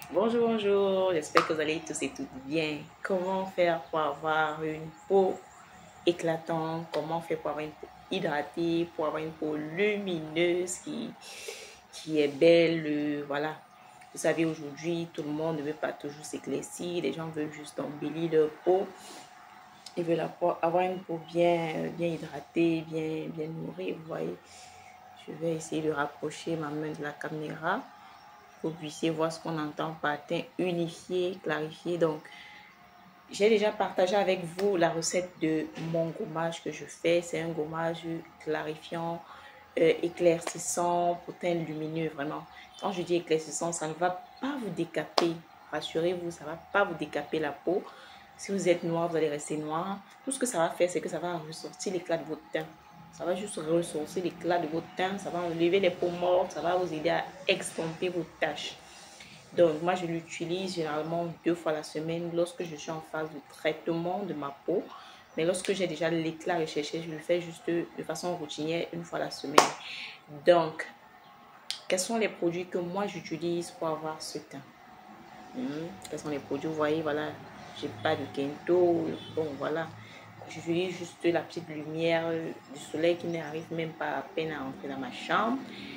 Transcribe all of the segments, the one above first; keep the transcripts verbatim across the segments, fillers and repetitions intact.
Bonjour, bonjour, j'espère que vous allez tous et toutes bien. Comment faire pour avoir une peau éclatante? Comment faire pour avoir une peau hydratée, pour avoir une peau lumineuse qui, qui est belle? euh, Voilà. Vous savez, aujourd'hui, tout le monde ne veut pas toujours s'éclaircir. Les gens veulent juste embellir leur peau. Ils veulent avoir une peau bien, bien hydratée, bien, bien nourrie. Vous voyez, je vais essayer de rapprocher ma main de la caméra. Vous puissiez voir ce qu'on entend par teint unifié, clarifié. Donc, j'ai déjà partagé avec vous la recette de mon gommage que je fais. C'est un gommage clarifiant, euh, éclaircissant, pour teint lumineux, vraiment. Quand je dis éclaircissant, ça ne va pas vous décaper. Rassurez-vous, ça ne va pas vous décaper la peau. Si vous êtes noir, vous allez rester noir. Tout ce que ça va faire, c'est que ça va ressortir l'éclat de votre teint. Ça va juste ressourcer l'éclat de votre teint, ça va enlever les peaux mortes, ça va vous aider à extomper vos taches. Donc, moi, je l'utilise généralement deux fois la semaine lorsque je suis en phase de traitement de ma peau. Mais lorsque j'ai déjà l'éclat recherché, je le fais juste de façon routinière une fois la semaine. Donc, quels sont les produits que moi j'utilise pour avoir ce teint? Hmm, Quels sont les produits? Vous voyez, voilà, j'ai pas de Kento. Bon, voilà. J'utilise juste la petite lumière du soleil qui n'arrive même pas à peine à entrer dans ma chambre.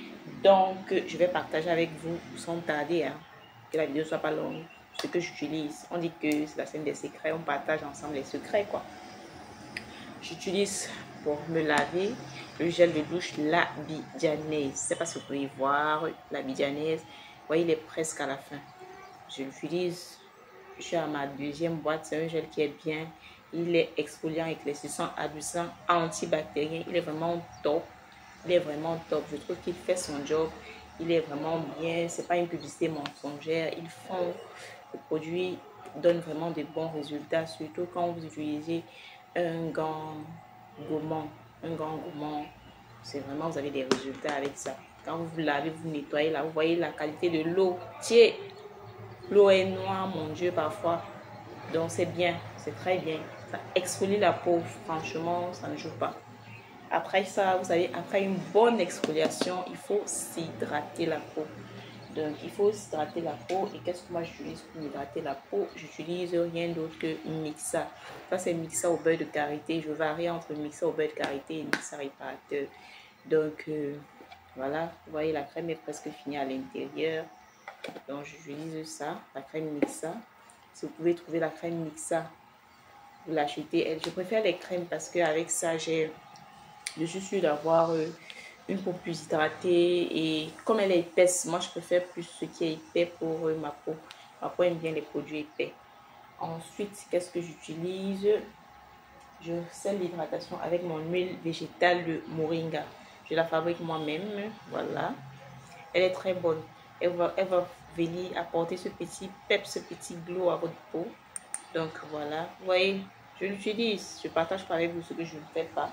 Donc, je vais partager avec vous sans tarder, hein, que la vidéo soit pas longue, ce que j'utilise. On dit que c'est la scène des secrets, on partage ensemble les secrets, quoi. J'utilise pour me laver le gel de douche L'Abidjanaise. Je ne sais pas si vous pouvez voir L'Abidjanaise. Vous voyez, il est presque à la fin. Je l'utilise. Je suis à ma deuxième boîte. C'est un gel qui est bien. Il est exfoliant, éclaircissant, adoucissant, antibactérien. Il est vraiment top. Il est vraiment top. Je trouve qu'il fait son job. Il est vraiment bien. C'est pas une publicité mensongère. Ils font le produit donne vraiment de bons résultats, surtout quand vous utilisez un gant gommant. Un gant gommant, c'est vraiment, vous avez des résultats avec ça. Quand vous vous lavez, vous nettoyez là, vous voyez la qualité de l'eau. Tiens, l'eau est noire, mon Dieu, parfois. Donc c'est bien, c'est très bien. Ça exfolie la peau, franchement, ça ne joue pas. Après ça, vous savez, après une bonne exfoliation, il faut s'hydrater la peau. Donc, il faut s'hydrater la peau. Et qu'est-ce que moi j'utilise pour hydrater la peau? J'utilise rien d'autre que Mixa. Ça, c'est Mixa au beurre de karité. Je varie entre Mixa au beurre de karité et Mixa réparateur. Donc, euh, voilà. Vous voyez, la crème est presque finie à l'intérieur. Donc, j'utilise ça, la crème Mixa. Si vous pouvez trouver la crème Mixa, vous l'achetez. Je préfère les crèmes parce qu'avec ça, j'ai... Je suis sûre d'avoir euh, une peau plus hydratée et comme elle est épaisse, moi je préfère plus ce qui est épais pour euh, ma peau. Ma peau aime bien les produits épais. Ensuite, qu'est-ce que j'utilise? Je scelle l'hydratation avec mon huile végétale de moringa. Je la fabrique moi-même, voilà. Elle est très bonne. Elle va, elle va venir apporter ce petit pep, ce petit glow à votre peau. Donc voilà, vous voyez, je l'utilise. Je partage pas avec vous ce que je ne fais pas.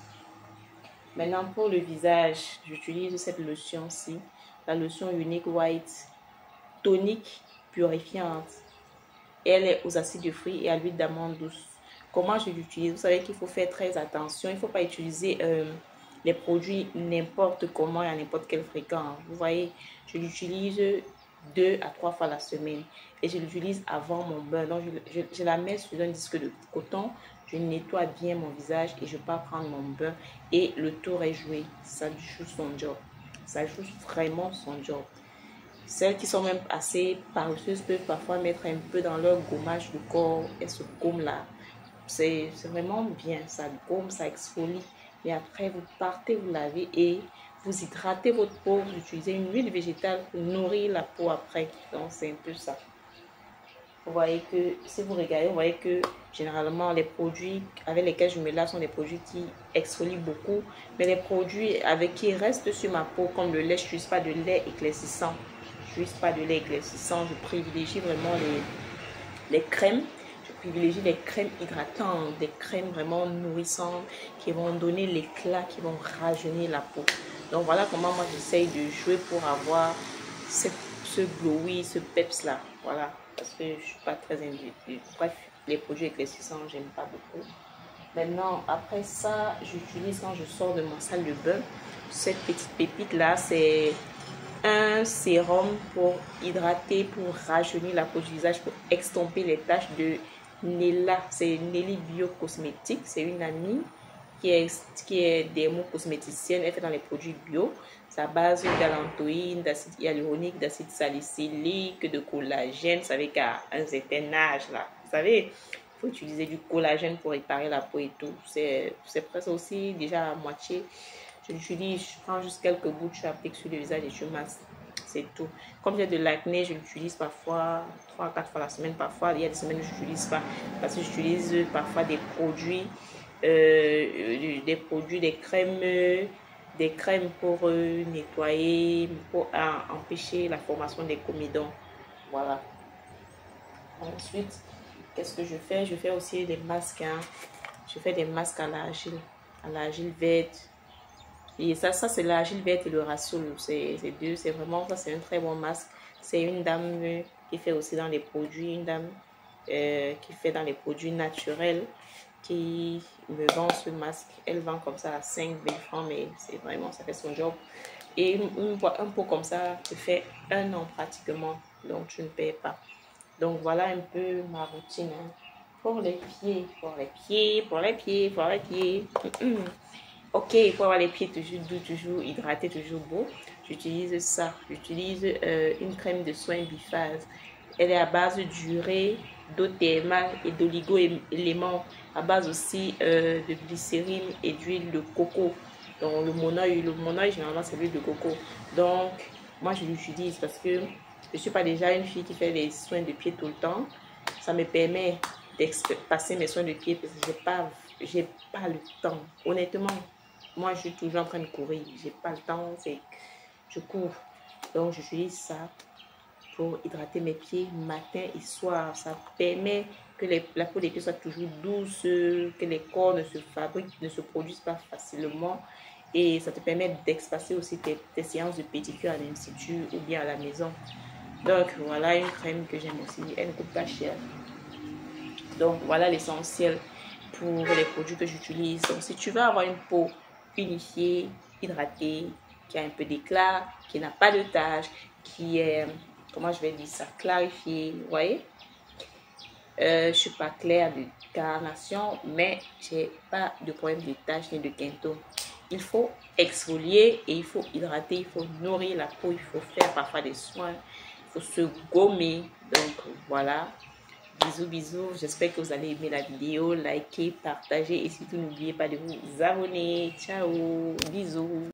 Maintenant, pour le visage, j'utilise cette lotion-ci, la lotion Unique White, tonique, purifiante. Et elle est aux acides de fruits et à l'huile d'amande douce. Comment je l'utilise? Vous savez qu'il faut faire très attention. Il ne faut pas utiliser euh, les produits n'importe comment et à n'importe quelle fréquence. Vous voyez, je l'utilise deux à trois fois la semaine. Et je l'utilise avant mon bain. Donc, je, je, je la mets sur un disque de coton. Je nettoie bien mon visage et je pars prendre mon bain. Et le tour est joué. Ça joue son job. Ça joue vraiment son job. Celles qui sont même assez paresseuses peuvent parfois mettre un peu dans leur gommage du corps. Et ce gomme-là, c'est vraiment bien. Ça gomme, ça exfolie. Et après, vous partez, vous lavez et vous hydratez votre peau. Vous utilisez une huile végétale pour nourrir la peau après. Donc, c'est un peu ça. Vous voyez que, si vous regardez, vous voyez que généralement, les produits avec lesquels je me lave sont des produits qui exfolient beaucoup. Mais les produits avec qui restent sur ma peau, comme le lait, je n'utilise pas de lait éclaircissant. Je n'utilise pas de lait éclaircissant. Je privilégie vraiment les, les crèmes. Je privilégie les crèmes hydratantes, des crèmes vraiment nourrissantes qui vont donner l'éclat, qui vont rajeunir la peau. Donc voilà comment moi j'essaye de jouer pour avoir cette, ce glowy, ce peps là. Voilà, parce que je ne suis pas très individuelle. Bref, les produits éclaircissants, j'aime pas beaucoup. Maintenant, après ça, j'utilise quand je sors de ma salle de bain cette petite pépite là, c'est un sérum pour hydrater, pour rajeunir la peau du visage, pour extomper les taches de Nella. C'est Nelly Bio Cosmétique. C'est une amie qui est, qui est dermo-cosméticienne. Elle fait dans les produits bio. C'est à base d'alantoïne, d'acide hyaluronique, d'acide salicylique, de collagène. Vous savez qu'à un certain âge, là, vous savez, il faut utiliser du collagène pour réparer la peau et tout. C'est presque aussi déjà à moitié. Je l'utilise, je prends juste quelques gouttes, je applique sur le visage et je masse. C'est tout. Comme j'ai de l'acné, je l'utilise parfois trois à quatre fois la semaine. Parfois, il y a des semaines où je n'utilise pas. Parce que j'utilise parfois des produits, euh, des produits, des crèmes, des crèmes pour euh, nettoyer, pour euh, empêcher la formation des comédons. Voilà. Ensuite, qu'est-ce que je fais? Je fais aussi des masques. Hein. Je fais des masques à l'argile, à l'argile verte. Et ça, ça c'est l'argile verte et le Rassoul. C'est deux, c'est vraiment, ça c'est un très bon masque. C'est une dame qui fait aussi dans les produits, une dame euh, qui fait dans les produits naturels, qui me vend ce masque. Elle vend comme ça à cinq mille francs, mais c'est vraiment, ça fait son job. Et une, une, un pot comme ça, te fait un an pratiquement, donc tu ne payes pas. Donc voilà un peu ma routine. Hein. Pour les pieds, pour les pieds, pour les pieds, pour les pieds. Ok, pour avoir les pieds toujours doux, toujours hydratés, toujours beaux, j'utilise ça. J'utilise euh, une crème de soin biphase. Elle est à base d'urée, d'eau thermale et d'oligo-éléments, à base aussi euh, de glycérine et d'huile de coco. Donc le monoeil, le monoeil généralement c'est l'huile de coco. Donc moi je l'utilise parce que je ne suis pas déjà une fille qui fait les soins de pied tout le temps. Ça me permet de passer mes soins de pied parce que je n'ai pas, j'ai pas le temps. Honnêtement, moi, je suis toujours en train de courir. Je n'ai pas le temps, je cours. Donc, j'utilise ça pour hydrater mes pieds matin et soir. Ça permet que les, la peau des pieds soit toujours douce, que les corps ne se fabriquent, ne se produisent pas facilement. Et ça te permet d'expacer aussi tes, tes séances de pédicure à l'institut ou bien à la maison. Donc, voilà une crème que j'aime aussi. Elle ne coûte pas cher. Donc, voilà l'essentiel pour les produits que j'utilise. Donc, si tu veux avoir une peau unifiée, hydratée, qui a un peu d'éclat, qui n'a pas de taches, qui est, comment je vais dire ça, clarifiée, vous voyez. Euh, je ne suis pas claire de carnation, mais je n'ai pas de problème de taches ni de quinto. Il faut exfolier et il faut hydrater, il faut nourrir la peau, il faut faire parfois des soins, il faut se gommer. Donc voilà. Bisous, bisous. J'espère que vous allez aimer la vidéo. Likez, partagez et surtout n'oubliez pas de vous abonner. Ciao. Bisous.